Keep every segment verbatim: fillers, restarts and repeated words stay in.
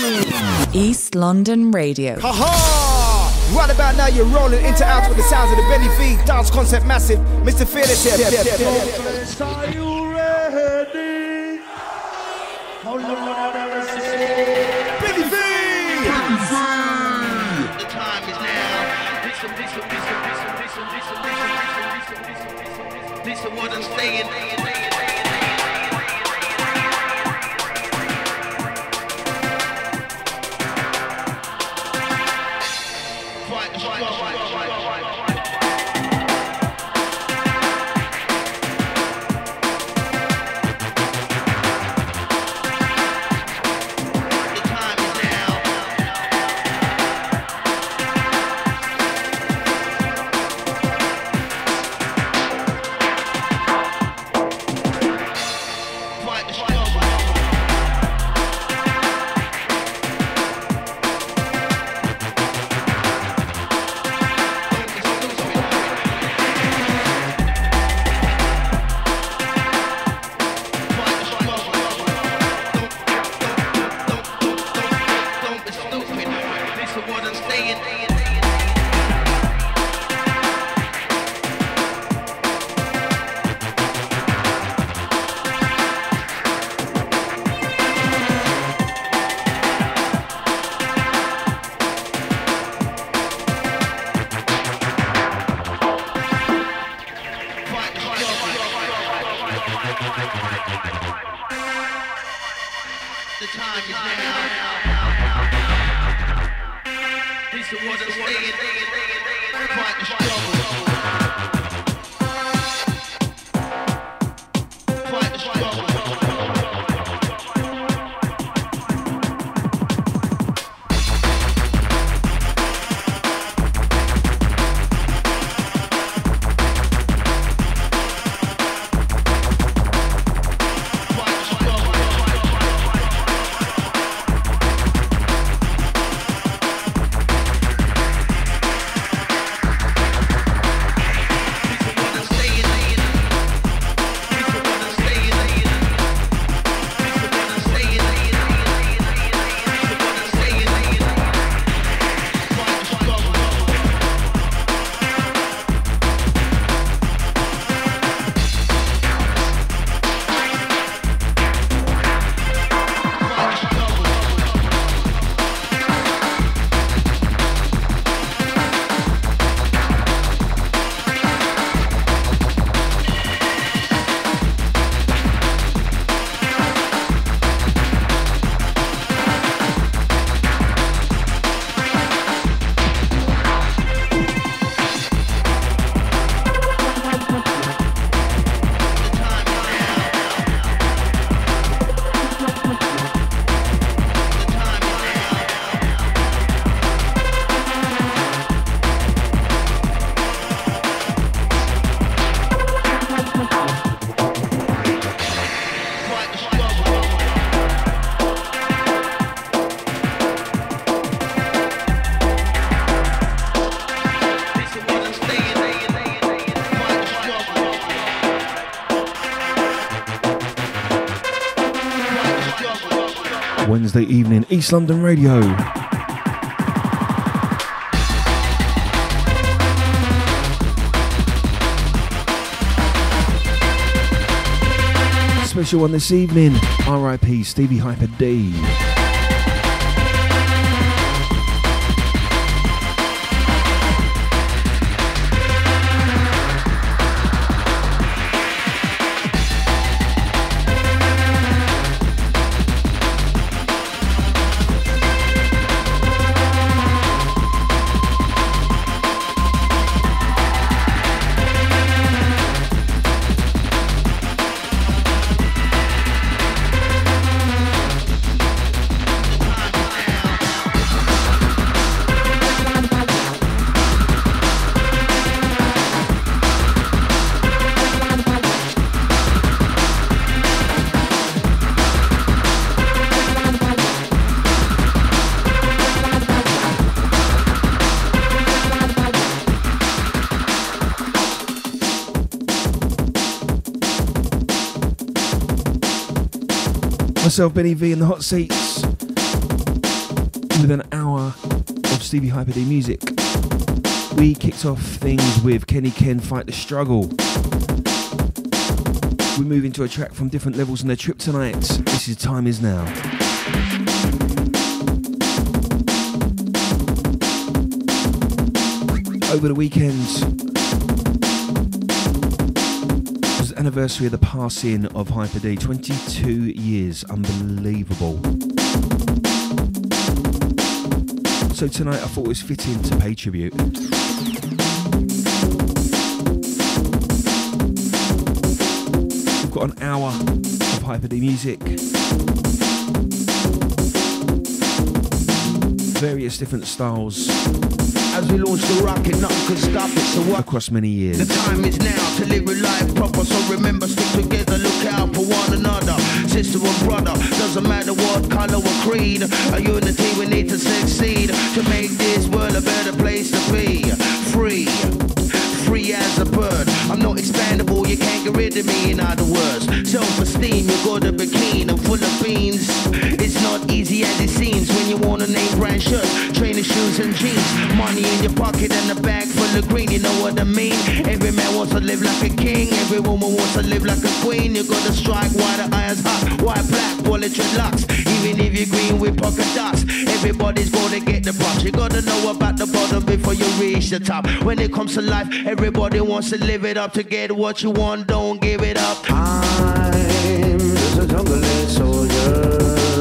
East London Radio. Ha-ha! Right about now you're rolling into out with the sounds of the Benny V dance concept massive, Mister Fearless here. Are you ready? How long are you ready? Benny V! The time is now. Listen, listen, listen, listen, listen, listen, listen, listen, listen, listen, what I'm saying. Wednesday evening, East London Radio. Special one this evening, R I P Stevie Hyper D. Myself, Benny V, in the hot seats. with an hour of Stevie Hyper D music. We kicked off things with Kenny Ken, Fight the Struggle. We move into a track from Different Levels on their trip tonight. This is Time Is Now. Over the weekend was the anniversary of the passing of Hyper D. twenty-two years, unbelievable. So tonight I thought it was fitting to pay tribute. We've got an hour of Hyper D music, various different styles. As we launch the rocket, nothing can stop it, so what? Across many years. The time is now to live a life proper, so remember, stick together, look out for one another. Sister and brother, doesn't matter what color or creed, a unity we need to succeed, to make this world a better place to be. Free, free as a bird, I'm not expandable, you can't get rid of me, in other words. Self-esteem, you gotta be clean and full of beans. It's not easy as it seems when you want a name brand shirt, trainer shoes and jeans, money in your pocket and a bag full of green, you know what I mean? Every man wants to live like a king, every woman wants to live like a queen. You gotta strike while the iron's hot, white, black, wallet, dreadlocks. Even if you're green with polka dots, everybody's gonna get the box. You gotta know about the bottom before you reach the top. When it comes to life, everybody wants to live it up. To get what you want, don't give it up. I'm just a jungle soldier.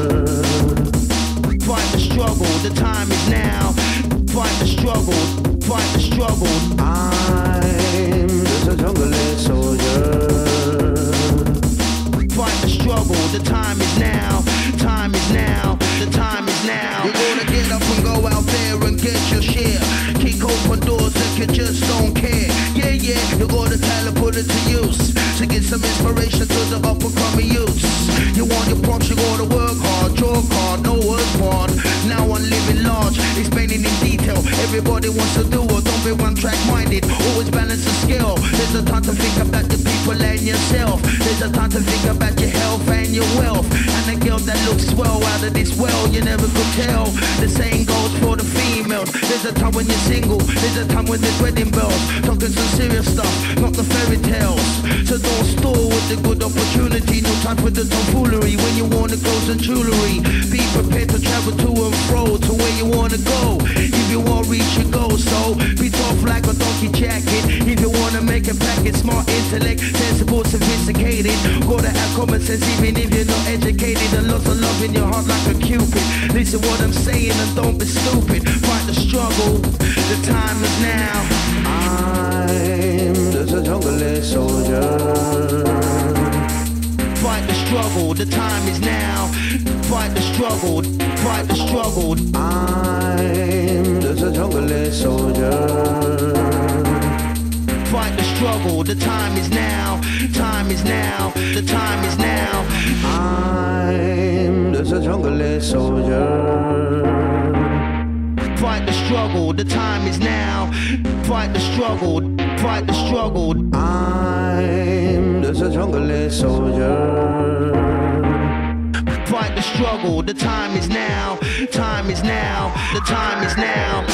Fight the struggle, the time is now. Fight the struggle, fight the struggle. I'm just a jungle soldier. Fight the struggle, the time is now. Time is now, the time is now. You're gonna get up and go out there and get your share. Kick open doors that you just don't care. Yeah, yeah, you gotta tell and put it to use, to get some inspiration to the up and coming youths. You want your props, you gotta work hard, draw hard, no work hard. Now I'm living large, explaining in detail. Everybody wants to do it, don't be one track minded. Always balance the scale. There's a time to think about the people and yourself. There's a time to think about your health and your wealth. And a girl that looks swell out of this well, you never could tell. The same goes for the females. There's a time when you're single, there's a time when there's wedding bells. Talking some serious stuff, not the fairy tales. So don't stall with the good opportunity. No time for the tomfoolery when you want to clothes and jewelry. Be prepared to travel to and fro to where you want to go. If you want to reach your goal, so be tough like a donkey jacket. If you want to make a packet, smart intellect, sensible, sophisticated. Gotta have common sense even if you're not educated. And lots of love in your heart like a cupid. Listen what I'm saying and don't be stupid. Fight the struggle, the time is now. I'm just a jungle soldier. Fight the struggle, the time is now. Fight the struggle, fight the struggle. I'm just a jungle soldier. Fight the struggle, the time is now. Time is now, the time is now. I'm just a jungle soldier. Fight the struggle, the time is now. Fight the struggle, fight the struggle. I'm just a jungle soldier. Fight the struggle, the time is now. Time is now, the time is now.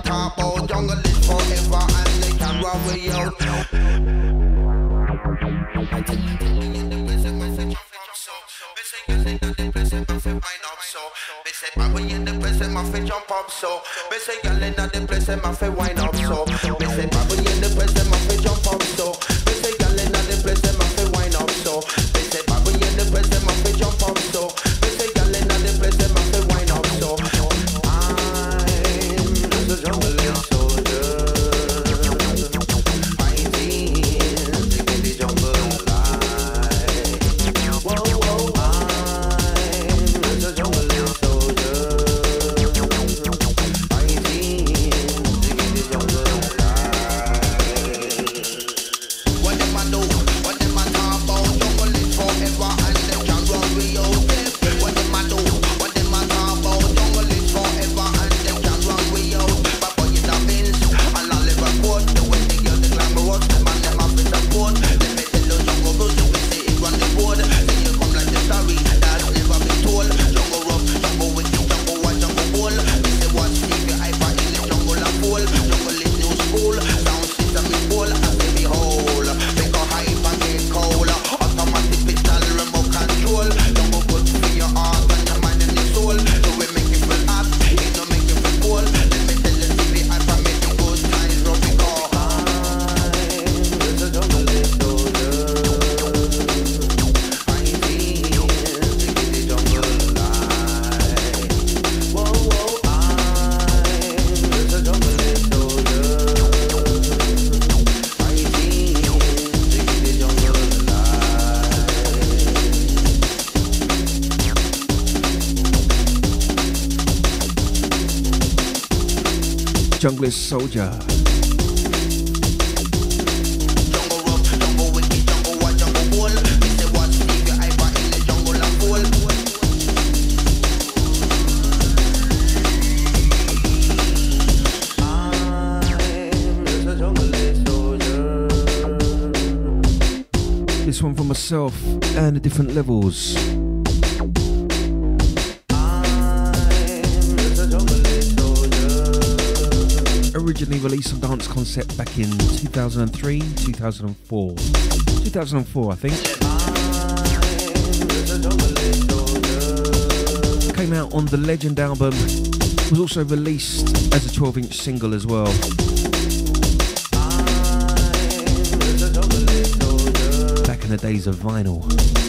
talk about jungle is forever and they can run with you. They say Bobby in the place and my feet jump up so. They say girl in the place and my feet wind up so. They say Bobby in the place and my feet jump up so. They say girl in the place and my feet wind up so. They say Bobby in the place and my feet jump up so. They say girl in the place and my feet wind up so. I'm the jungle soldier, fighting to get the jungle alive. Whoa, whoa, I'm the jungle soldier, fighting to get the jungle alive. What them I do? What them I talk about? Jungle is forever and them can run with you. What them I do? What them I talk about? Jungle is forever and them can run with you. But boy, you the Vince and I'll live a quote. The way they get the glamorous, them and them have to support. Let me tell you, jungle rules, you will see it run the board. Then you come like the story that's never been told. Jungle rough, jungle wicked, jungle what, jungle bold. They say what Stevie Hyper in the jungle and full. Jungle is new school, sound system is full. I say behold, make a hype and get cold. Automatic pistol, remote control. Jungle good for your heart and your mind and your soul. So we make you feel hot, it don't make you feel cold. Let me tell you, Stevie Hyper make you good times rough because I'm the jungle is soldier, fighting to get the jungle alive. Whoa, whoa, I'm the jungle is soldier, fighting to get the jungle alive. Junglist Soldier. Jungle rough, jungle wicked, jungle what, jungle bold. They say what Stevie Hyper in the jungle and full. I'm the jungle soldier. This one for myself and the different levels. Originally released on Dance Concept back in two thousand three, two thousand four. two thousand four, I think. Came out on the Legend album. Was also released as a twelve inch single as well. Back in the days of vinyl.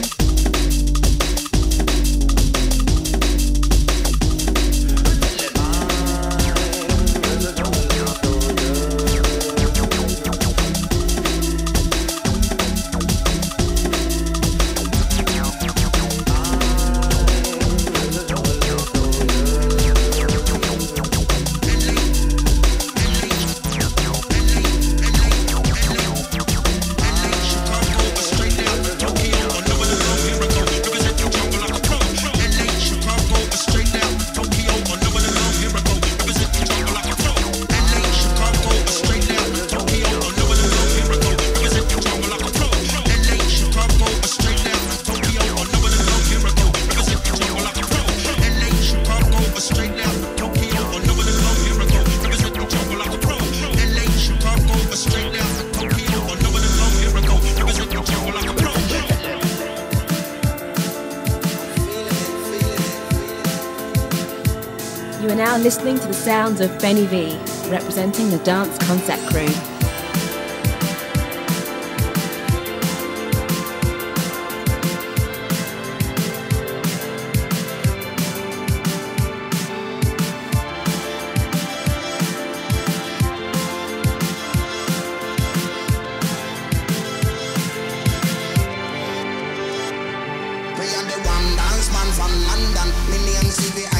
You are now listening to the sounds of Benny V, representing the Dance Concept crew.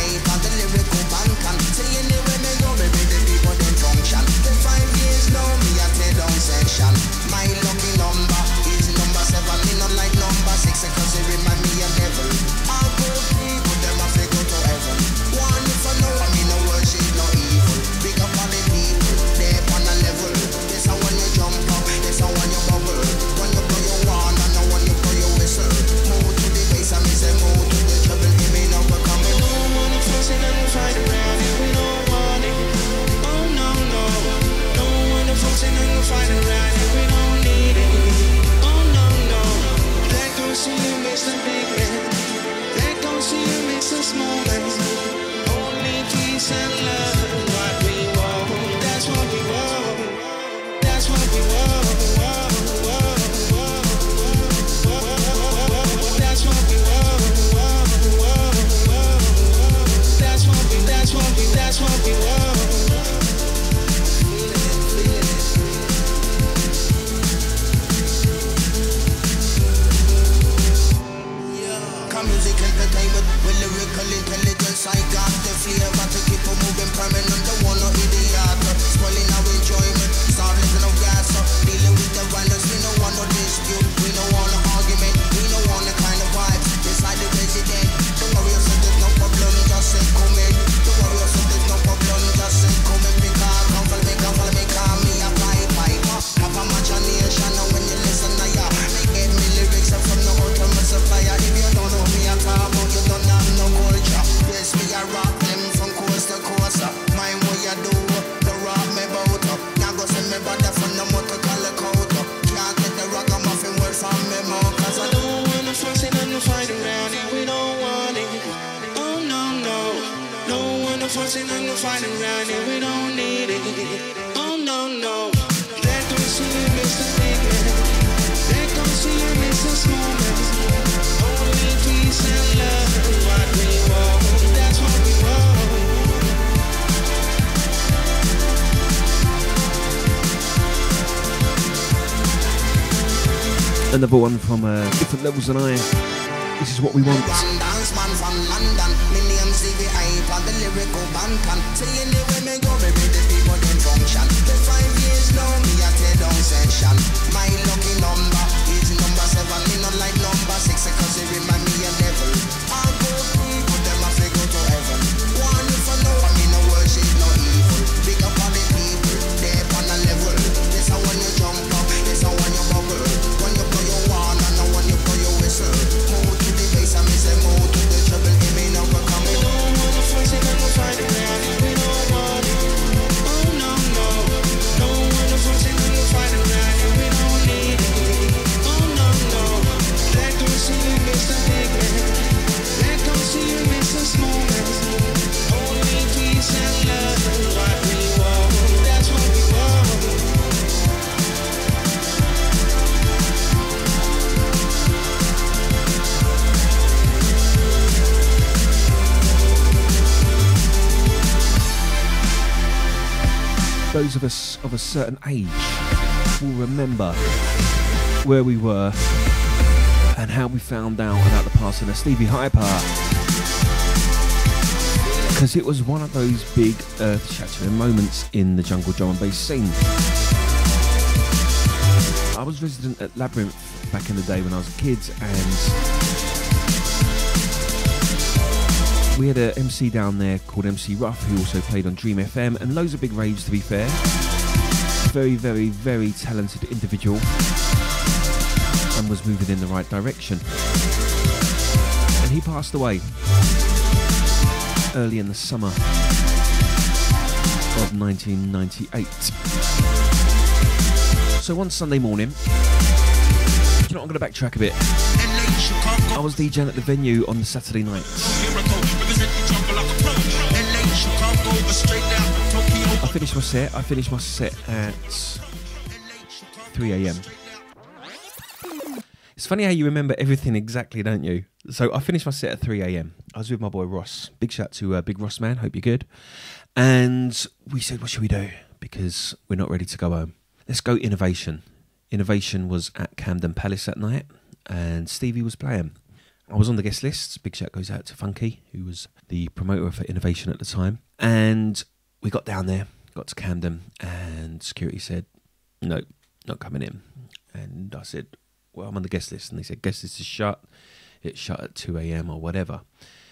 Stevie Hyper, the lyrical bankan. Saying the way me go, baby, the people them function. The five years now, me wanna fight around it, we don't need it. Oh no, no. Let go see you, Mister Big Man. Let go see you, Mister Small Man. Only peace and love is what we want. That's what we want. Another one from uh, different levels than I. This is what we want. One dance man from London. Me name Stevie Hyper, the lyrical bantan. Say anyway me go, baby, the people them function. The five years now, me a tear down session. My lucky number is number seven. Me not like number six, cause it remind me a devil. I go people, them a fi go to heaven. One if I know, I mean no worship, no evil. Big up all the people, they on a level. This how when you jump up, this how when you bubble. When you blow your horn and now when you blow your whistle. Move to the bass and me say move to the treble. It may not come. We don't wanna fight it, and we fight it around it. We don't want it. Oh no no. Don't wanna fight it, and we fight it around it. We don't need it. Oh no no. Let go see you, Mister Big Man. Let go see you, Mister Small Man. Only peace and love is what we want. That's what we want. Those of us of a certain age will remember where we were and how we found out about the passing of Stevie Hyper, because it was one of those big earth-shattering moments in the jungle drum and bass scene. I was resident at Labyrinth back in the day when I was a kid, and we had an M C down there called M C Ruff, who also played on Dream F M, and loads of big raves, to be fair. Very, very, very talented individual, and was moving in the right direction. And he passed away early in the summer of nineteen ninety-eight. So one Sunday morning, you know, I'm going to backtrack a bit. I was DJing at the venue on the Saturday night. I finished my set. I finished my set at three a.m. It's funny how you remember everything exactly, don't you? So I finished my set at three a.m. I was with my boy Ross. Big shout to uh, Big Ross, man. Hope you're good. And we said, what should we do? Because we're not ready to go home. Let's go Innovation. Innovation was at Camden Palace that night, and Stevie was playing. I was on the guest list. Big shout goes out to Funky, who was the promoter for Innovation at the time. And we got down there, got to Camden, and security said, no, not coming in. And I said, well, I'm on the guest list. And they said, guest list is shut. It's shut at two a.m. or whatever.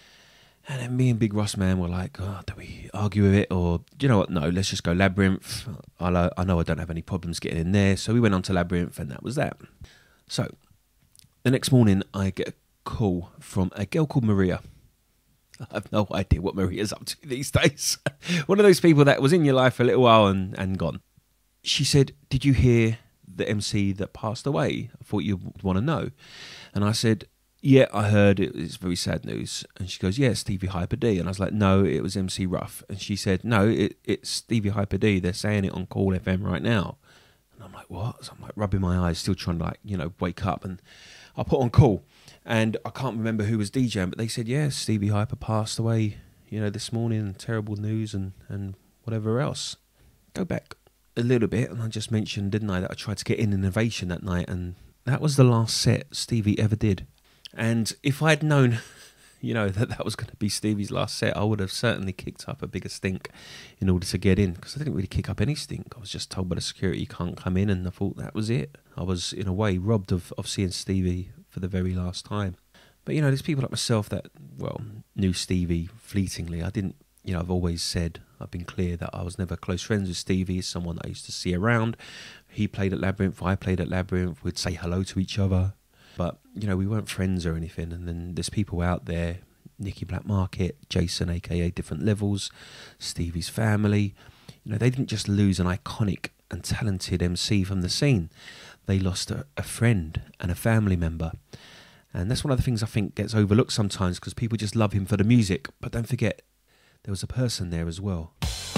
And then me and Big Ross, man, were like, oh, do we argue with it? Or, do you know what? No, let's just go Labyrinth. I know I don't have any problems getting in there. So we went on to Labyrinth, and that was that. So the next morning, I get a call from a girl called Maria. I have no idea what Maria's up to these days. One of those people that was in your life for a little while and, and gone. She said, did you hear the M C that passed away? I thought you'd want to know. And I said, yeah, I heard it. It's very sad news. And she goes, yeah, Stevie Hyper D. And I was like, no, it was M C Ruff. And she said, no, it, it's Stevie Hyper D. They're saying it on Call F M right now. And I'm like, what? So I'm like rubbing my eyes, still trying to like, you know, wake up. And I put on Call. And I can't remember who was DJing, but they said, yeah, Stevie Hyper passed away, you know, this morning. Terrible news and, and whatever else. Go back a little bit. And I just mentioned, didn't I, that I tried to get in Innovation that night. And that was the last set Stevie ever did. And if I'd known, you know, that that was going to be Stevie's last set, I would have certainly kicked up a bigger stink in order to get in. Because I didn't really kick up any stink. I was just told by the security you can't come in, and I thought that was it. I was, in a way, robbed of, of seeing Stevie for the very last time. But, you know, there's people like myself that, well, knew Stevie fleetingly. I didn't, you know, I've always said, I've been clear that I was never close friends with Stevie. He's someone that I used to see around. He played at Labyrinth, I played at Labyrinth. We'd say hello to each other. But, you know, we weren't friends or anything. And then there's people out there, Nicky Black Market, Jason, a k a. Different Levels, Stevie's family. You know, they didn't just lose an iconic and talented M C from the scene. They lost a, a friend and a family member. And that's one of the things I think gets overlooked sometimes, because people just love him for the music. But don't forget, there was a person there as well.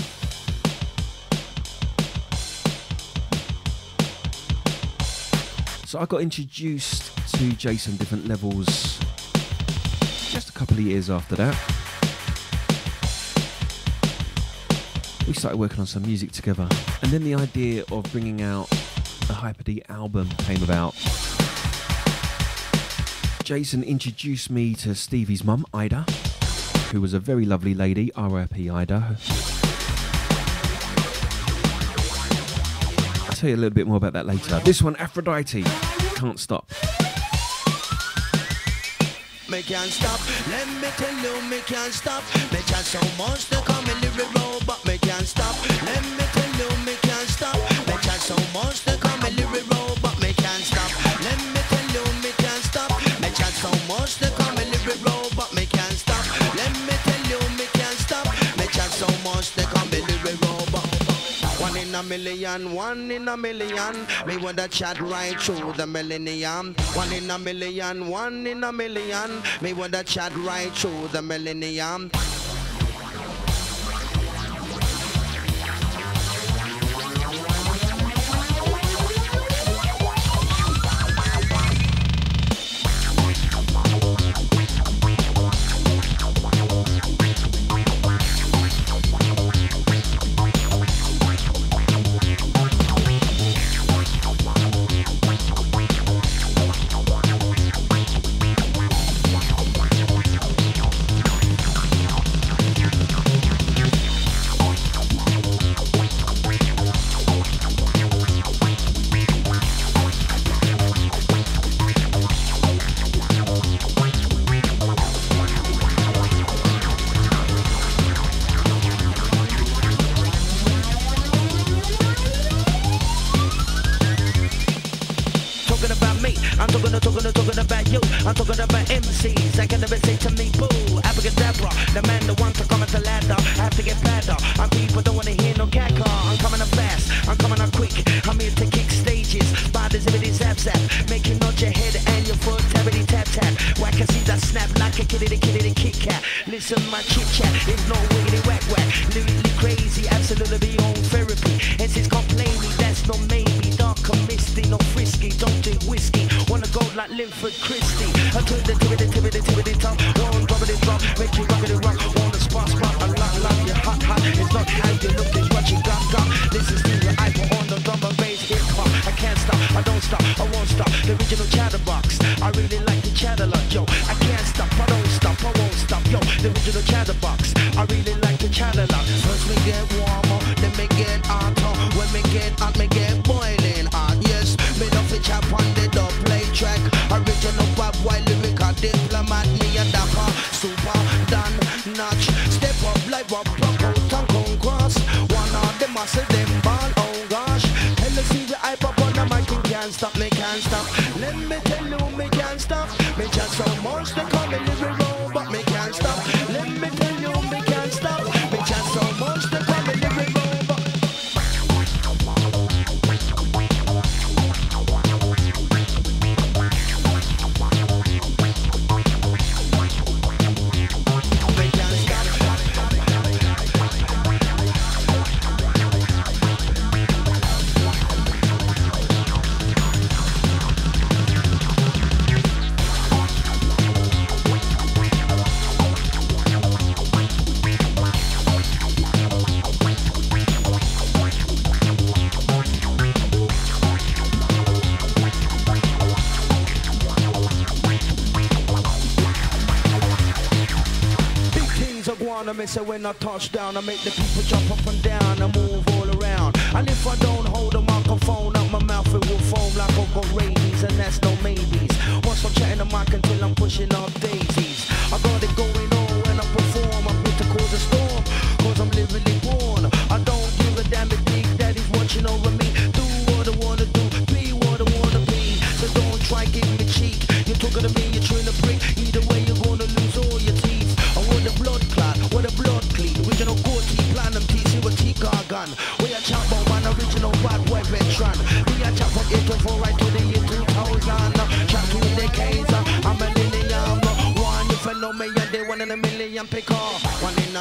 So I got introduced to Jason different levels just a couple of years after that. We started working on some music together, and then the idea of bringing out the Hyper D album came about. Jason introduced me to Stevie's mum, Ida, who was a very lovely lady, R I P Ida. I'll tell you a little bit more about that later. This one, Aphrodite, Can't Stop. Me can't stop, let me tell you, me can't stop. Me chat so much to come in the road, but me can't stop. Let me tell you, me can't stop. Me chat so much to come in the road, but me can't stop. Let me tell you, me can't stop. Me chat so much to come in the road, but me can't stop. Let me tell you, me can't stop. Me chat so much to come in the road, but one in a million, one in a million. Me wanna chat right through the millennium. One in a million, one in a million. Me wanna chat right through the millennium. I'm talking about M Cs, I can never say to me, boo, abracadabra, the man that wants to come at the ladder, I have to get better, and people don't want to hear no caca, I'm coming up fast, I'm coming up quick, I'm here to kick stages, bad as everything zap zap, make you nod your head and your foot, tappity tap tap, whack I see that snap like a kitty, kitty, Kit Kat, listen my chit chat, it's no wiggity whack whack, literally crazy, absolutely beyond therapy, and since complaining, that's no maybe, dark and misty, no frisky, don't drink whiskey, wanna go like Linford Christie. I took the tibbity tibbity tibbity top, one droppity drop, make you rockity rock, on the spot spot, a lot lot, you hot hot. It's not how you look, it's what you got got. This is Stevie Hyper on the drum and bass hip hop. I can't stop, I don't stop, I won't stop. The original chatterbox, I really like the chatter lot, yo. I can't stop, I don't stop, I won't stop, yo. The original chatterbox, I really like the chatter lot. First we get warmer, then we get hotter. When we get hot, we get boiling hot. Yes, me don't fit chap on the dub play track. Original pop while lyrical diplomat, me a dapper, super done notch. Step up, live up, block out, tongue on cross. One of them muscle them ball, oh gosh. Tell us see the hype up on the mic, you can't stop, me can't stop. Let me tell you, me can't stop. Me just so much to come in the road, but me can't stop. Let me tell you, me can't stop. Me just so much to come in the road, but I miss it when I touch down. I make the people jump up and down and move all around. And if I don't hold a microphone up my mouth, it will foam like I've got rabies, and that's no maybes. Once I'm chatting the mic until I'm pushing up daisies. I got it going on when I perform. I'm here to cause a storm, cause I'm literally born. I don't give a damn if Big Daddy's watching over me. Do what I wanna do, be what I wanna be. So don't try give me cheek. You're talking to me, you're trying to break. Either way you're gonna lose all your teeth. I want the blood clot, with a blood clean. Original goatee, platinum T, silver T car gun. We are chop on man, original bad boy veteran. We are chop from eight to four right to the year two thousand. Chop two decades, I'm a millennium. One, you follow me, and they one in a million pick off. One in a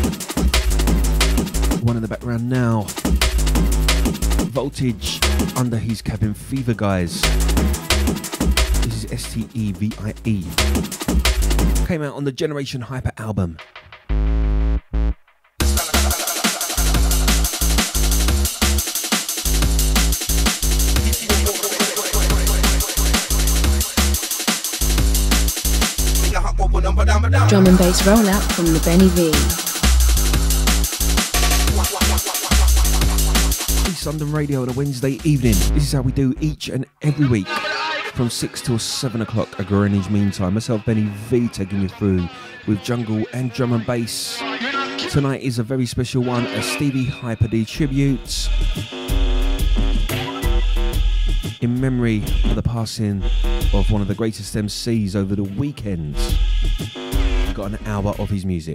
One in the background now. Voltage, Under His Cabin Fever, guys. This is S T E V I E. Came out on the Generation Hyper album. Drum and bass rollout from the Benny V. East London Radio on a Wednesday evening. This is how we do each and every week from six till seven o'clock at Greenwich Mean Time. Myself, Benny V, taking you through with jungle and drum and bass. Tonight is a very special one, a Stevie Hyper D tribute in memory of the passing of one of the greatest M Cs over the weekends. We've got an hour of his music.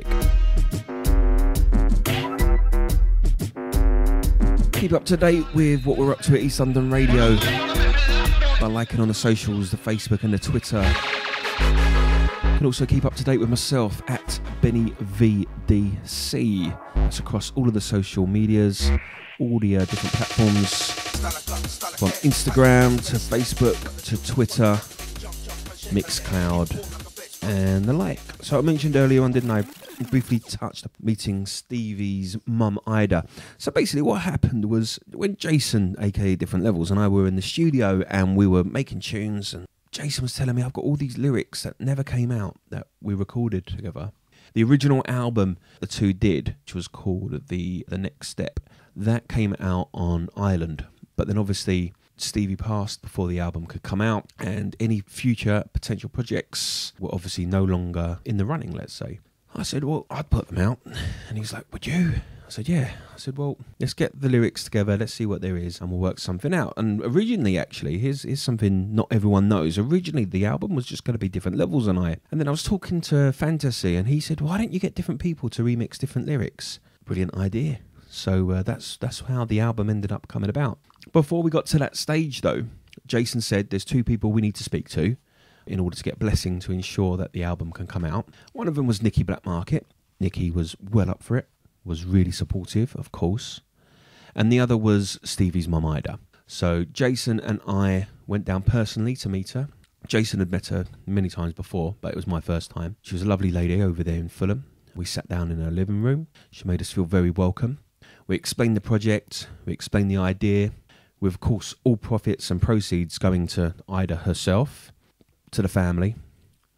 Keep up to date with what we're up to at East London Radio by liking on the socials, the Facebook and the Twitter. You can also keep up to date with myself at Benny V D C. That's across all of the social medias, all the uh, different platforms, from Instagram to Facebook to Twitter, Mixcloud and the like. So I mentioned earlier on, didn't I, briefly touched meeting Stevie's mum Ida. So basically what happened was when Jason, aka Different Levels, and I were in the studio and we were making tunes, and Jason was telling me I've got all these lyrics that never came out that we recorded together. The original album the two did, which was called The The Next Step, that came out on Ireland. But then obviously Stevie passed before the album could come out, and any future potential projects were obviously no longer in the running, let's say. I said, well, I'd put them out. And he was like, would you? I said, yeah. I said, well, let's get the lyrics together, let's see what there is, and we'll work something out. And originally, actually, here's, here's something not everyone knows. Originally, the album was just going to be Different Levels and I. And then I was talking to Fantasy, and he said, why don't you get different people to remix different lyrics? Brilliant idea. So uh, that's that's how the album ended up coming about. Before we got to that stage, though, Jason said there's two people we need to speak to in order to get blessing to ensure that the album can come out. One of them was Nicky Blackmarket. Nicky was well up for it, was really supportive, of course. And the other was Stevie's mum, Ida. So Jason and I went down personally to meet her. Jason had met her many times before, but it was my first time. She was a lovely lady over there in Fulham. We sat down in her living room. She made us feel very welcome. We explained the project, we explained the idea, with, of course, all profits and proceeds going to Ida herself, to the family,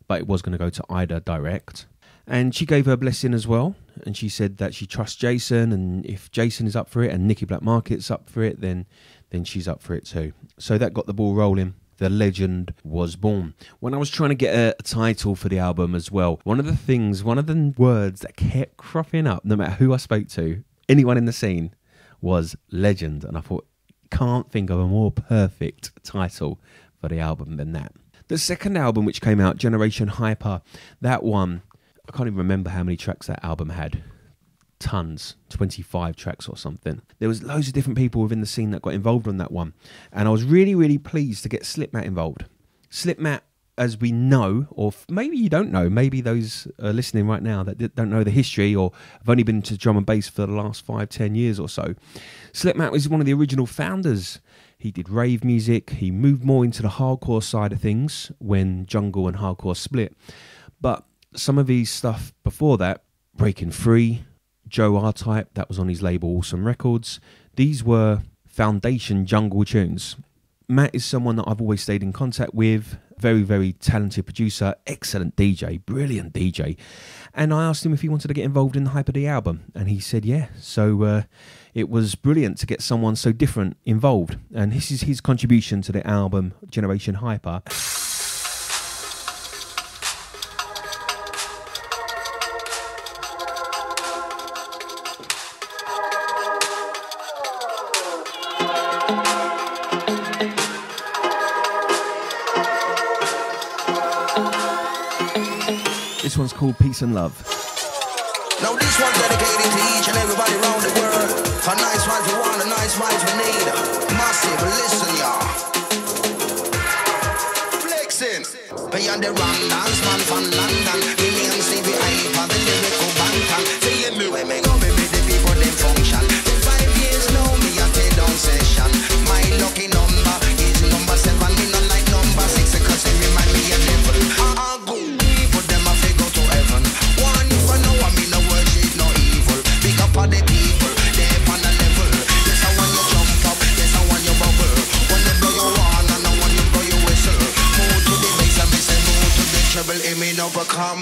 but it was going to go to Ida direct. And she gave her blessing as well. And she said that she trusts Jason, and if Jason is up for it and Nicky Black Market's up for it, then then she's up for it too. So that got the ball rolling. The legend was born. When I was trying to get a, a title for the album as well, one of the things, one of the words that kept cropping up, no matter who I spoke to, anyone in the scene, was legend. And I thought, can't think of a more perfect title for the album than that. The second album, which came out, Generation Hyper, that one, I can't even remember how many tracks that album had. Tons, twenty-five tracks or something. There was loads of different people within the scene that got involved on that one. And I was really, really pleased to get Slipmatt involved. Slipmatt, as we know, or maybe you don't know, maybe those uh, listening right now that don't know the history or have only been to drum and bass for the last five, ten years or so. Slipmatt was one of the original founders. He did rave music. He moved more into the hardcore side of things when jungle and hardcore split. But some of his stuff before that, Breaking Free, Joe R-Type, that was on his label Awesome Records. These were foundation jungle tunes. Matt is someone that I've always stayed in contact with. Very, very talented producer, excellent D J, brilliant D J. And I asked him if he wanted to get involved in the Hyper D album, and he said yeah. So uh, it was brilliant to get someone so different involved. And this is his contribution to the album, Generation Hyper. This one's called Peace and Love. Now this one's dedicated to each and everybody around the world. A nice vibes we want, a nice vibes we need. Massive, listen y'all. Flexing. Beyond the run dance man from London. Me and Stevie Hyper the lyrical bantan. Say me when me go me with the people they function. The five years now me a take down session. My lucky number is number seven. Me not like number six because it remind me of level. I go. For the people, they on the level. Yes, I want you jump up, yes, I want you bubble. When you blow your horn and I want you blow your whistle. Move to the bass and me say move to the treble. It may never come.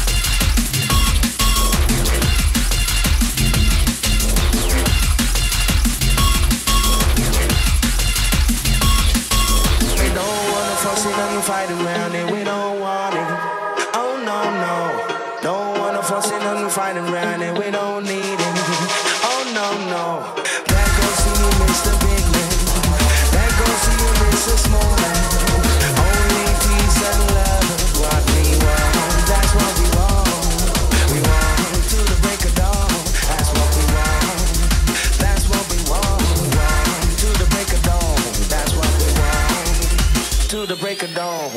We don't wanna fuss it and fight around it. We don't want it. Oh no, no. Don't wanna fuss it and fight around it. We don't need it. No, no, that goes to you, Mister Big Man. That goes to you, Mister Small Man. Only peace and love is what we want. That's what we want. We want to the break of dawn. That's what we want. That's what we want. We want to the break of dawn. That's what we want. To the break of dawn.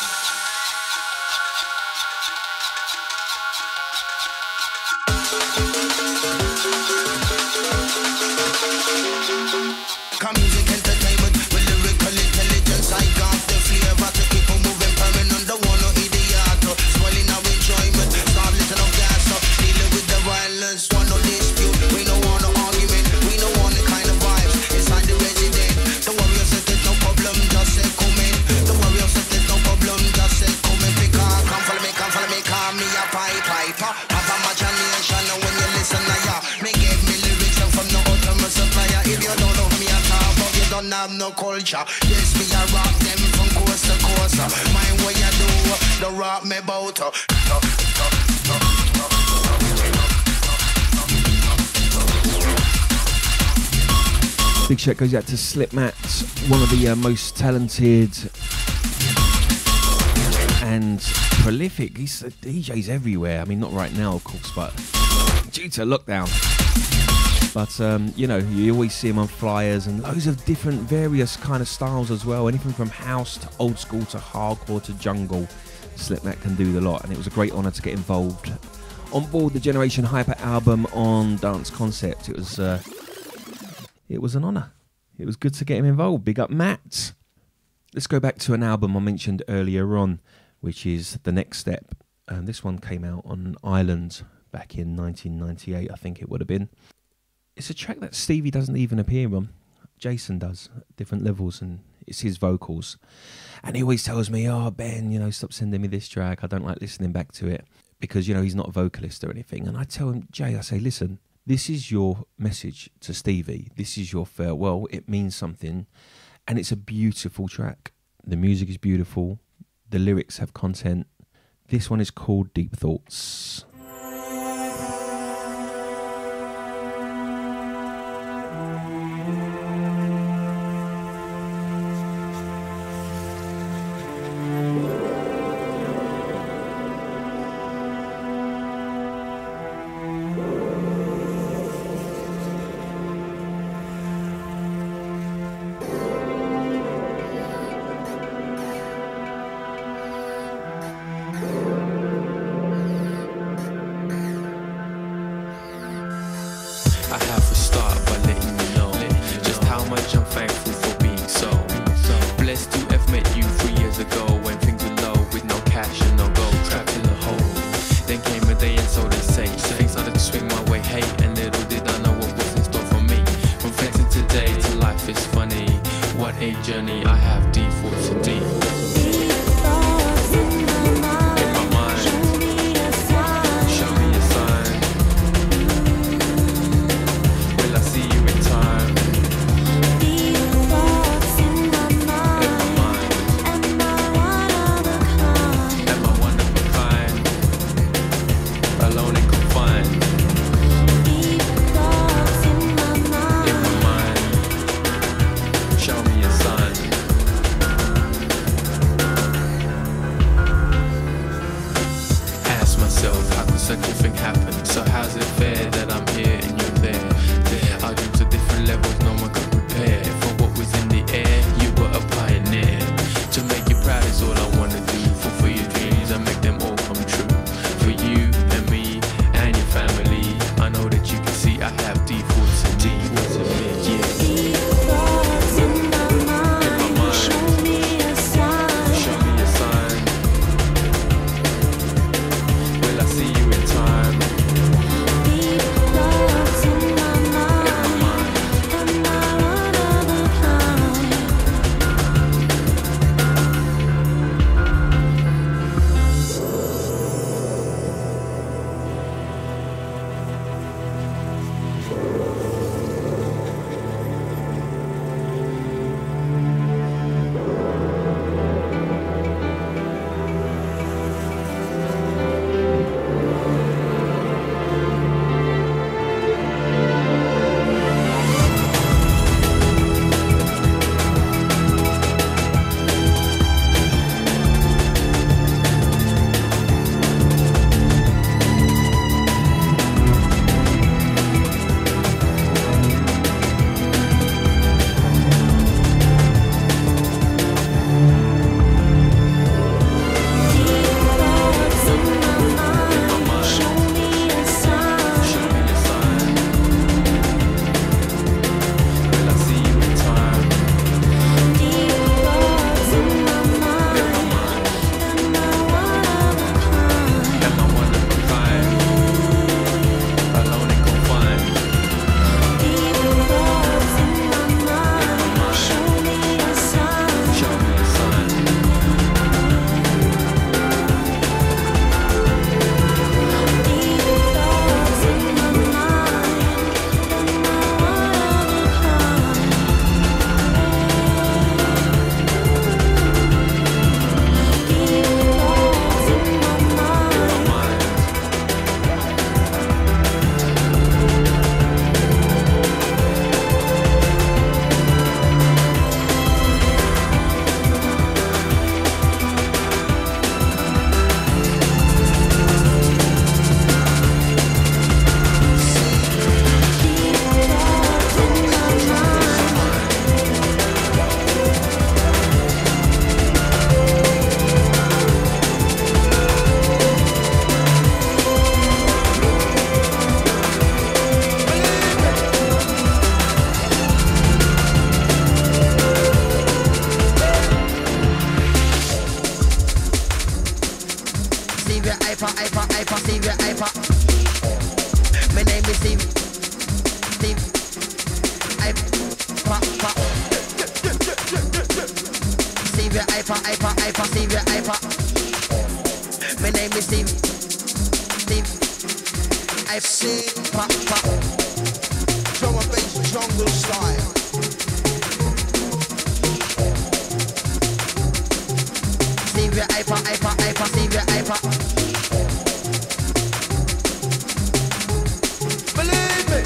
Music entertainment with lyrical intelligence. I got the flavor to keep on moving permanent. Don't want no idiot. Swelling our enjoyment. Start listening of gas up. Dealing with the violence. Want no dispute. We don't want no argument. We don't want the kind of vibes inside the resident. Don't worry yourself, there's no problem. Just say come in. Don't worry yourself, there's no problem. Just say come in. Pick up. Come follow me, come follow me. Call me a pipe piper. Have a imagination. And when you listen to ya, me give me lyrics from no ultimate supplier. If you don't know me, don't have no culture. Yes, me a rock them from coast to coast. Mind what you do, the rock me bout. Big shout goes out to Slipmatt, one of the uh, most talented and prolific. He's uh, D Js everywhere. I mean, not right now, of course, but due to lockdown. But, um, you know, you always see him on flyers and loads of different various kind of styles as well. Anything from house to old school to hardcore to jungle. Slipmatt can do the lot. And it was a great honour to get involved on board the Generation Hyper album on Dance Concept. It was, uh, it was an honour. It was good to get him involved. Big up Matt. Let's go back to an album I mentioned earlier on, which is The Next Step. And this one came out on Ireland back in nineteen ninety-eight, I think it would have been. It's a track that Stevie doesn't even appear on. Jason does, at different levels, and It's his vocals. And he always tells me, oh, Ben, you know, stop sending me this track. I don't like listening back to it because, you know, he's not a vocalist or anything. And I tell him, Jay, I say, listen, this is your message to Stevie. This is your farewell. It means something. And it's a beautiful track. The music is beautiful. The lyrics have content. This one is called Deep Thoughts. Stevie Hyper D. Hyper, Hyper, Hyper, Stevie Hyper. My name is Steve. Steve. I see pop pop. Drum and bass jungle style. Stevie Hyper, Hyper, Hyper, Stevie Hyper. Believe me.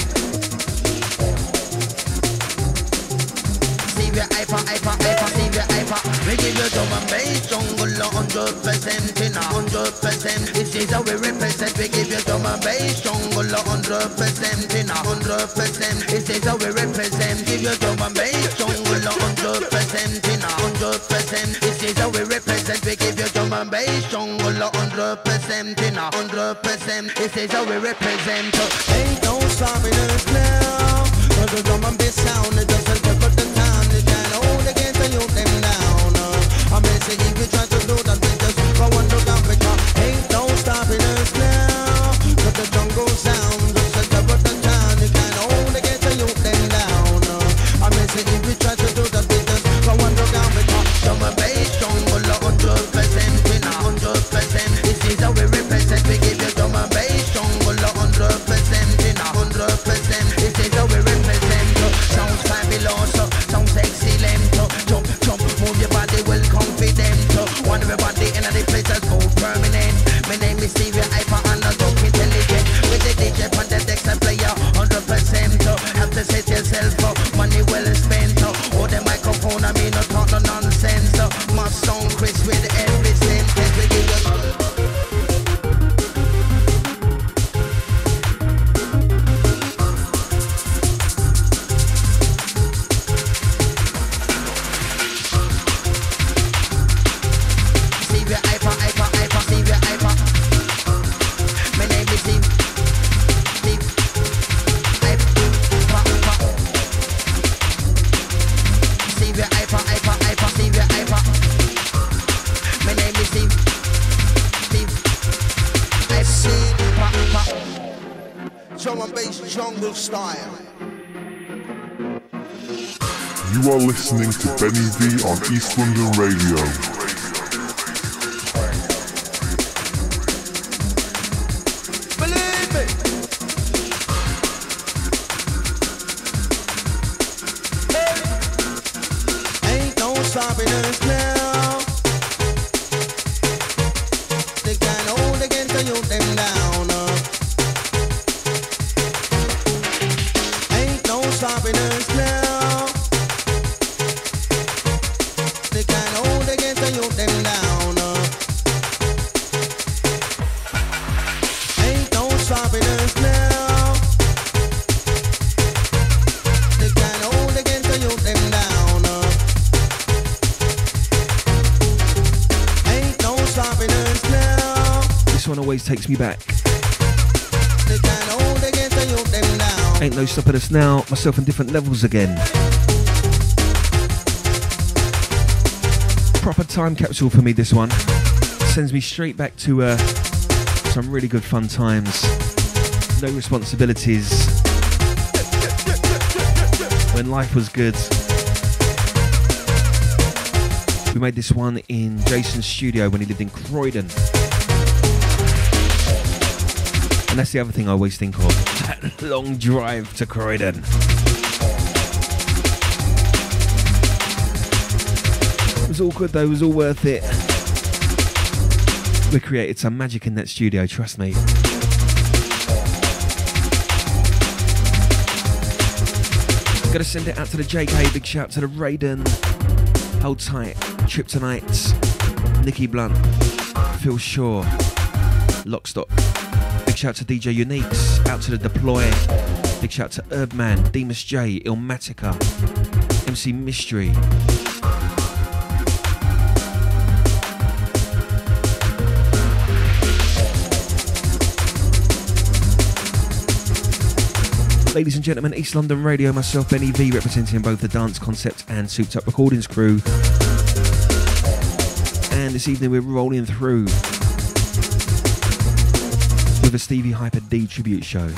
Stevie Hyper, Hyper, Hyper, Stevie Hyper. We give you drum and bass jungle a hundred percent in a hundred percent. This is how we represent. We give you drum and bass jungle a hundred percent in a hundred percent. This is how we represent. Give you drum and bass jungle a hundred percent in a hundred percent. This is how we represent. We give you drum and bass jungle a hundred percent in a hundred percent. This is how we represent. Ain't no stopping us now. Cause the drum and bass sound it doesn't work at the time. They can't hold against the youth them down. I may say if you try to do that, we just go and look down because ain't no stopping us now. Cause the jungle sound just a double the time. They can't hold against the youth them down. I may say if we try to do that, we just go and look down because drum and bass jungle a hundred percent in a hundred percent. This is how we represent. We give you drum and bass jungle a hundred percent in a hundred percent. This is how we represent. Sounds fabulous, sounds excellent. Jump, jump, move your body well confident. Want everybody in the place that's go permanent. My name is Stevie Hyper and I talk intelligent. With the D J on the decks I play a hundred percent. Have to say to yourself, money well spent. Hold the microphone, I mean no talk no nonsense. My song Chris with every sentence. We give you jungle style. You are listening to Benny V on East London Radio. Believe it. Hey. Ain't no stopping us now. They can't hold against the youth them down. Stopping us now. They can't hold against the youth them down. Ain't no stopping us now. They can't hold against the youth them down. Ain't no stopping us now. This one always takes me back. They can't hold against the youth them down. Ain't no stopping us now, myself on different levels again. Proper time capsule for me, this one. Sends me straight back to uh, some really good fun times. No responsibilities. When life was good. We made this one in Jason's studio when he lived in Croydon. And that's the other thing I always think of, that long drive to Croydon. It was all good though, it was all worth it. We created some magic in that studio, trust me. Gotta send it out to the J K, big shout to the Raiden. Hold tight, Trip Tonight, Nicky Blunt, Phil Shaw, Lockstock. Big shout to D J Uniques, out to the Deploy. Big shout to Erbman, Demus J, Ilmatica, M C Mystery. Ladies and gentlemen, East London Radio, myself Benny V, representing both the Dance Concept and Souped Up Recordings crew. And this evening we're rolling through with a Stevie Hyper D tribute show.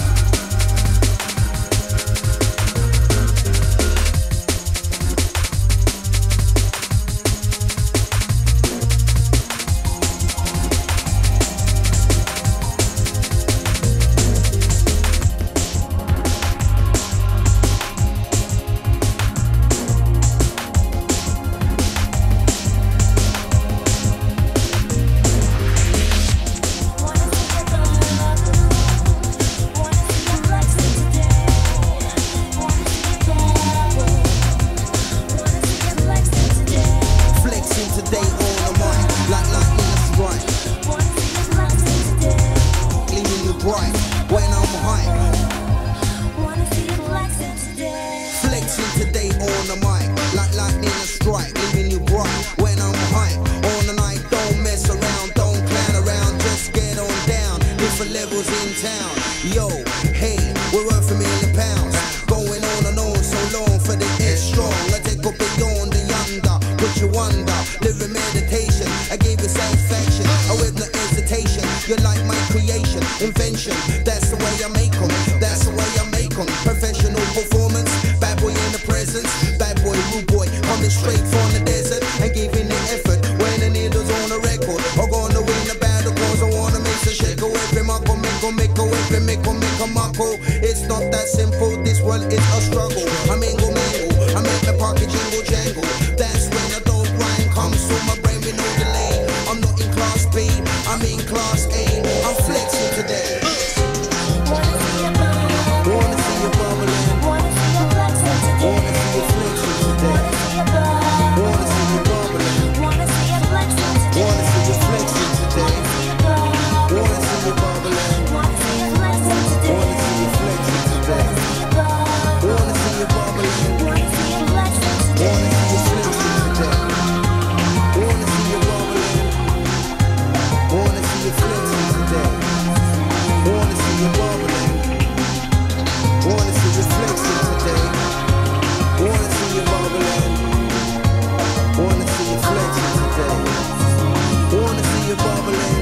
Hey, we're worth a million pounds. Going on and on so long for the head strong. I take up beyond the under, put you under. Live in meditation, I gave you satisfaction. I with no hesitation, you're like my creation, invention. That's the way I make them, that's the way I make them. Professional performance, bad boy in the presence. Bad boy, rude boy, coming straight from the desert and giving the effort. When the needle's on the record, I'm gonna win the battle cause I wanna make the shit go every muckle, make go, make go, every make go, make a muckle. It's not that simple, this world is a struggle. I mingle, mingle, I make the pocket jingle, jangle. That's when the dope rhyme comes through my brain with no delay. I'm not in class B, I'm in class A. I'm flexing today. Wanna see you bubbling, wanna see you bubbling, wanna see you flexing today. Wanna see you flexing today. Wanna see you bubbling, wanna see you flexing today. Wanna see you flexing today. Wanna see you bubbling, wanna see you flexing today. Wanna see you flexing today. Wanna see you bubbling, wanna see you flexing today. Wanna see you flexing today. Wanna see you bubbling, wanna see you flexing today. Wanna see you bubbling, wanna see you flexing today. Wanna see you bubbling, wanna see you flexing today. Wanna see you bubbling.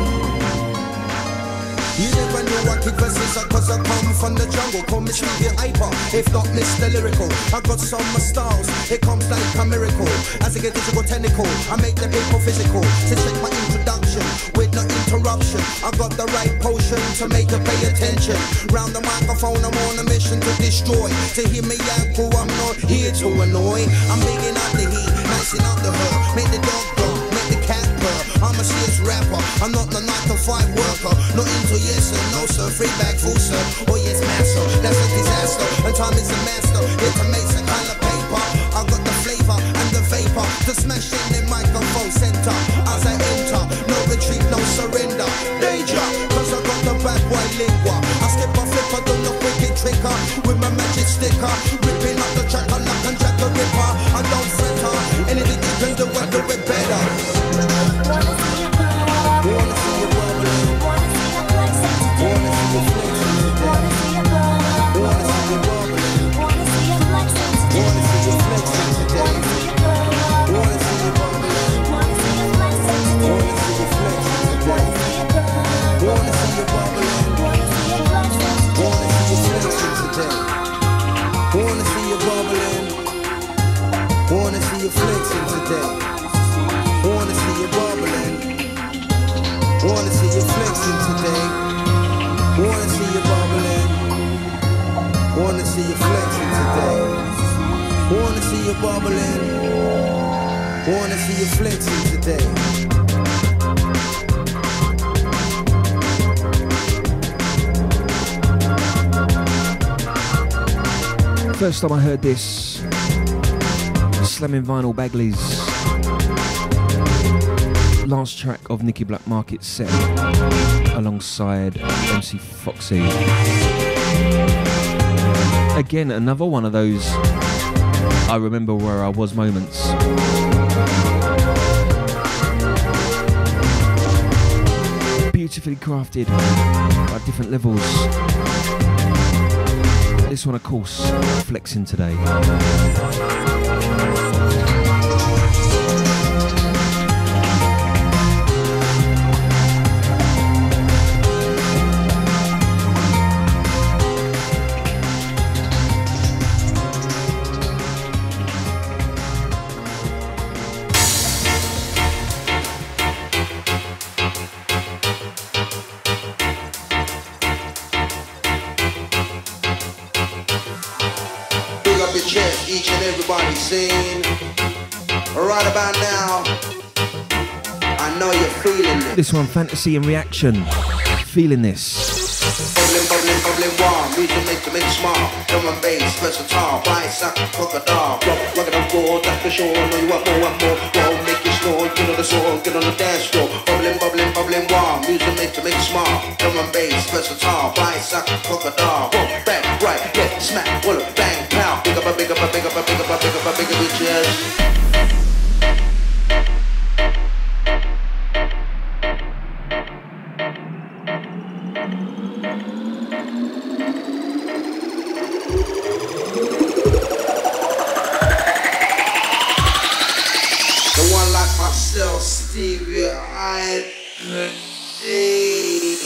You never knew I kick verses cause I come from the jungle. Call me Stevie Hyper, if not Mister Lyrical. I got some of styles, it comes like a miracle. As I get digital technical, I make the people physical. To check my introduction with no interruption. I got the right potion to make you pay attention. Round the microphone, I'm on a mission to destroy. To hear me out, cool, I'm not here to annoy. I'm bigging up the heat, nicing up the hood. Make the dog go, make the cat purr. I'm a serious rapper, I'm not the nine to five worker. Not into yes sir, no sir, free back full sir. Oh yes master, that's a disaster. And time is a master, here to make some kind of paper. I got the flavor and the vapor to smash in the microphone center. As I enter, no retreat, no surrender. Danger, cause I got the bad boy lingua. I skip a flip, I do the wicked tricker. With my magic sticker, ripping up the track, I lock and jack the ripper. I don't fret her, anything you can do, I do it better. Wanna see you bubbling, wanna see you bubbling, wanna see you flexing today. Wanna see you flexing today. Wanna see you bubbling, wanna see you bubbling, wanna see you flexing today. Wanna see you flexing today. Wanna see you bubbling, wanna see you flexing today. Wanna see you flexing today. Wanna see you bubbling, wanna see you flexing today. Wanna see you flexing today. Wanna see you bubbling, wanna see you flexing today. Wanna see you bubbling, wanna see you flexing today. Wanna see you bubbling, wanna see you flexing today. Wanna see you bubbling, wanna see you flexing today. First time I heard this, Slamming Vinyl Bagley's last track of Nicky Black Market's set alongside M C Foxy. Again, another one of those I remember where I was moments. Beautifully crafted at different levels. This one, of course, flexing today. Each and everybody sing. Right about now, I know you're feeling it. This one, Fantasy and Reaction. Feeling this. Bubbling, bubbling, bubbling warm. Music make to make small. Drum and bass, special tall. Fly, sock, crocodile. Rock, rock it on floor, that's for sure. I know you want more, want more. Whoa, make you snore. Get on the soul, get on the dance floor. Bubbling, bubbling, bubbling warm. Music make to make small. Drum and bass, special tall. Fly, sock, crocodile. Whoa, back, right, left, smack, walla, bang, pow. Big up, a big up, a big up, a big up, a big up, a big up, bitches. Hyper D.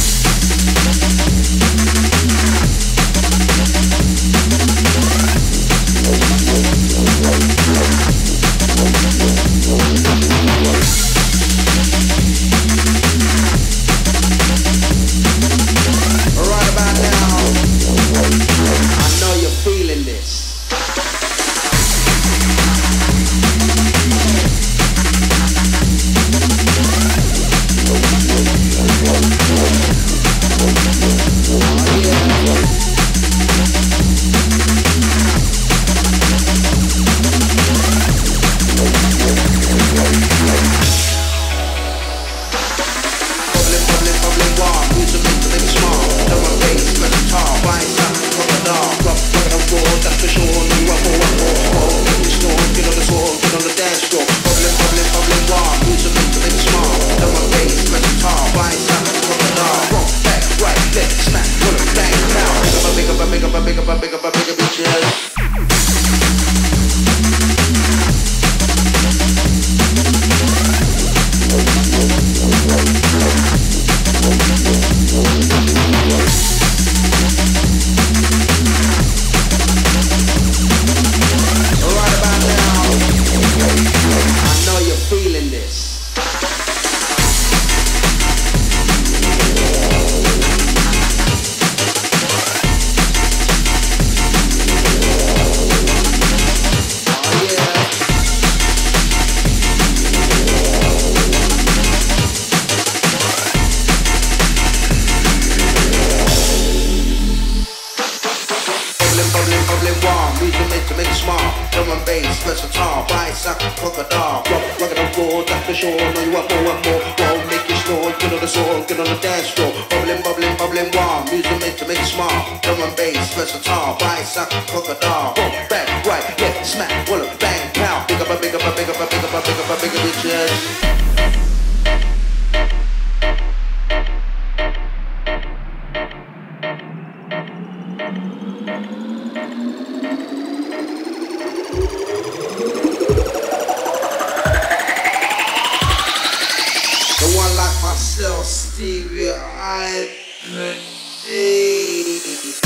Right about now, I know you're feeling this. Stevie Hyper D.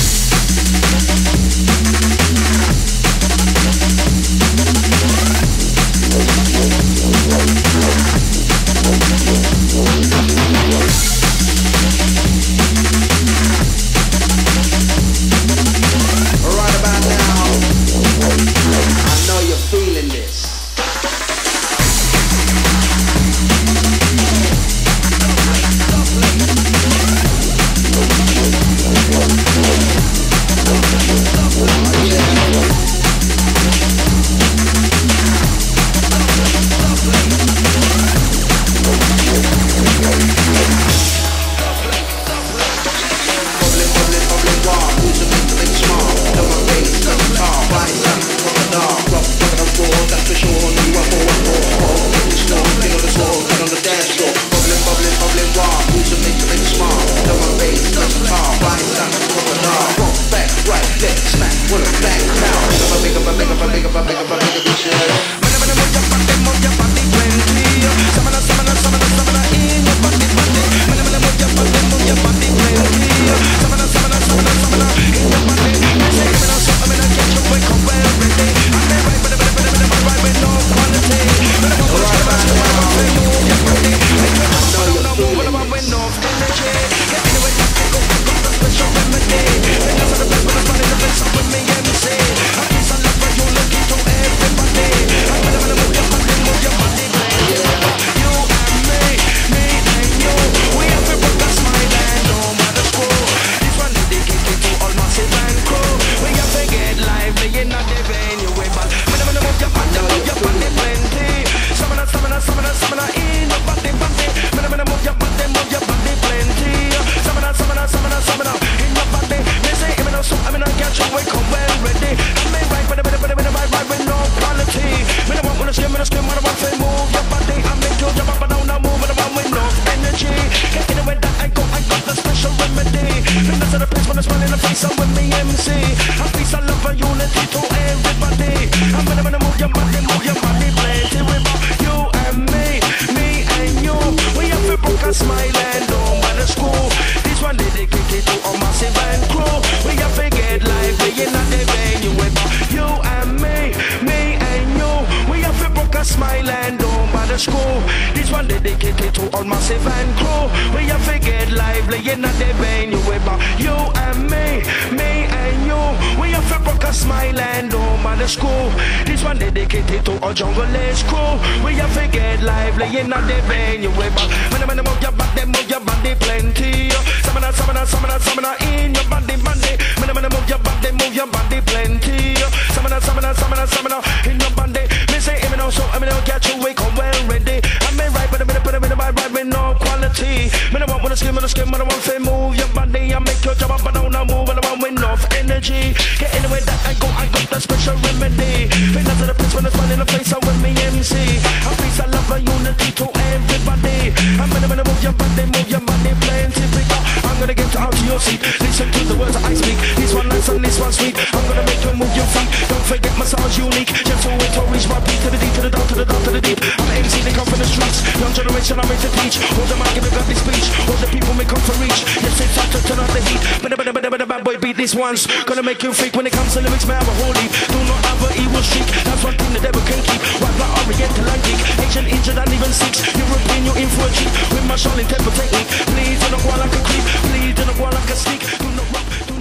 Right about now, I know you're feeling this. Move your body, move your body, play till we you and me, me and you. you. We have to book a smile and down by the school. This one dedicated to a massive and crew. We have to get lively in the venue with you and me, me and you. We have to book a smile and down by the school. This one dedicated to all massive and crew. We have to get lively in the venue with you and me, me and you. We have to book a smile and down by the school. This one dedicated to all jungle age crew. We have to get lively in the venue with when I'm move your body, move your body plenty. Samana, samana, samana, samana in your body, body. When I'm move your body, move your body plenty. Samana, samana, samana, samana in your body. Me say, even though so, I mean, I'll get you wake up well ready. I'm right, but I'm in a put in my right with no quality. Me I want with a skin, with a skin, but I want to move your body. I make your job up and down, I move, and I want with enough energy. Get anywhere that I go, I got the special remedy. Bring that to the place when it's fun in the face, I with me M C. I peace, I love, a unity to everybody. I'm gonna, gonna move your body, move your body plenty bigger. I'm gonna get out to your seat. Listen to the words that I speak. This one nice and this one sweet. I'm gonna make you move your feet. Don't forget my sound's unique. Just to wait to reach my beat to the deep, to the down, to the down, to the deep. I'm M C, they come from the streets. Young generation, I'm ready to teach. All the mic, give me this speech. All the people may come for reach. Yes, it's time to turn on the heat. But but but but bad boy beat this once. Gonna make you freak when it comes to lyrics. May have a holy. Do not have an evil streak. That's one thing the devil can keep. White, black, oriental, and geek. Asian, Indian, and even Sikhs. European, you're in for a cheat. With my Charlene temple technique. Please do not go like a creep. Please do not go like a sneak. Do not rock.